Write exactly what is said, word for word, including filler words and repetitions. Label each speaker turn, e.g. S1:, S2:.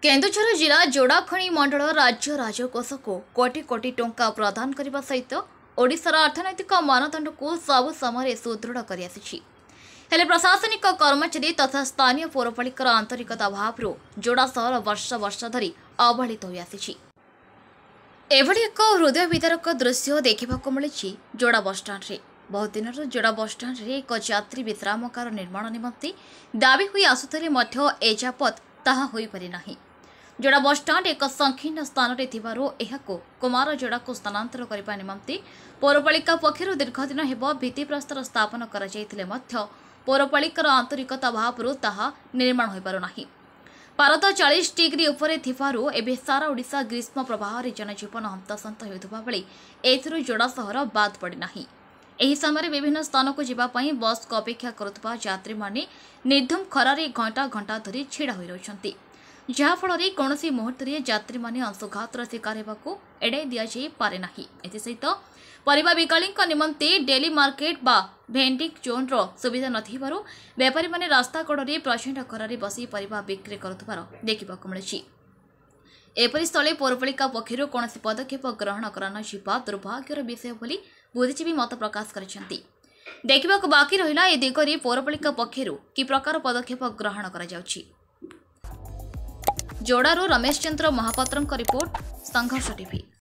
S1: केन्दुझर जिला जोड़ाखणी मंडल राज्य राजकोष को कोटी कोटी टंका प्रदान करने सहित ओडिशार अर्थनैतिक मानदंड को सब समय सुदृढ़ कर प्रशासनिक कर्मचारी तथा स्थानीय पौरपालिकार आंतरिकता अभाव जोड़ा सहर वर्ष वर्ष धरी अवहेलित हो आसी। एभली एक हृदय विदारक दृश्य देखा मिली जोड़ा बसस्टाण्ड रे। बहुत दिन जोड़ा बसस्टाण्ड रे एक यात्री विश्रामगार निर्माण निमंते दाबी हुई आसुले एजावत ताहा होई पारि नाही। जोड़ा बसस्टाण्ड एक संकीर्ण स्थान कुमार जोड़ा को स्थानांतर करने निमंते पौरपालिका पक्षर दीर्घदिन हेब भित्तिप्रस्तर स्थापन कर पौरपालिकार आंतरिकता अभाव ताहा निर्माण हो पारु नाही। पारद चालीस डिग्री उपरे थिबारु एबे सारा ओडिशा ग्रीष्म प्रवाह जनजीवन हंतसंत होउथबा बेले एथिरु जोड़ा सहर बाद पड़ी नाही। एही समय विभिन्न स्थान को जीवाई बस को अपेक्षा करुवा यात्री माने निर्धुम खरारे घंटा घंटा धरी छिड़ा होई रहउछंती, जहाँफल कौन मुहूर्त यात्री माने अंशुघातर शिकार होगा एड़ाई दि जाई पारे नाही। एसहित परिबा बिकाली निमंते डेली मार्केट बा भेंडिंग जोन रो सुविधा नथिबारु व्यापारी माने रास्ता कड़े प्रचंड खरारे बसी परिबा बिक्री करुथबार देखा मिली। एपरि स्थले पौरपालिका पक्षर कौन पदक्षेप ग्रहण करान जिबा दुर्भाग्यर विषय बोली बुद्धिजीवी मत प्रकाश करछंती। देखा बाकी रहिला ए दिगरे पौरपालिका पक्षर कि प्रकार पदक्षेप ग्रहण करा जाउछि। जोड़ारू रमेश चंद्र महापात्रଙ୍କ रिपोर्ट संघर्ष टीवी।